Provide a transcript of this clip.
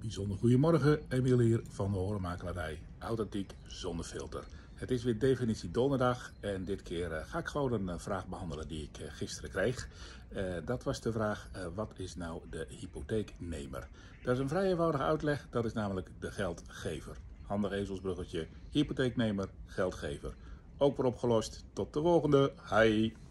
Bijzonder goedemorgen, Emiel hier van de Horenmakelaarij Authentiek zonder filter. Het is weer definitie donderdag en dit keer ga ik gewoon een vraag behandelen die ik gisteren kreeg. Dat was de vraag, wat is nou de hypotheeknemer? Dat is een vrij eenvoudige uitleg, dat is namelijk de geldgever. Handig ezelsbruggetje, hypotheeknemer, geldgever. Ook weer opgelost, tot de volgende, hi!